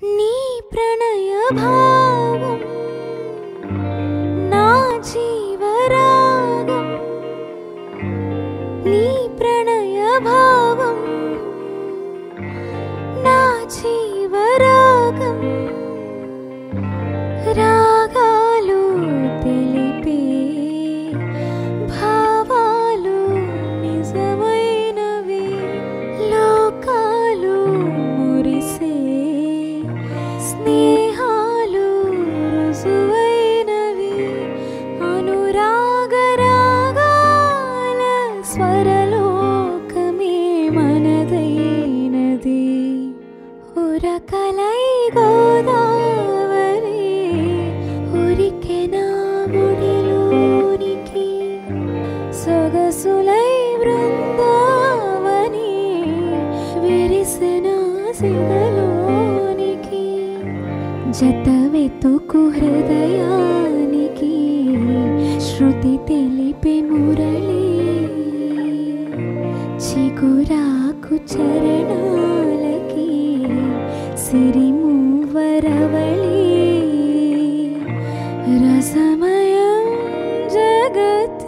నీ ప్రణయ భావం నా జీవరాగం నీ ప్రణయ భావం నా జీవరాగం రాగాలు తెలిపే భావాలు నిజమైనవి లోకాలు మురిసే స్నేహాలు రుజువైనవి అనురాగ రాగాల స్వరలోకమే మనదైనది ఉరకలై గోదావరి ఉరికెనా ముడిలోనికి సొగసులై బృందావని విరిసిన సిగలోనికి జత వెతుకు హృదయానికి శృతి తెలిపే మురళి చిగురాకు చరణాలకి సిరిమూవరవళి రసమయం జగత్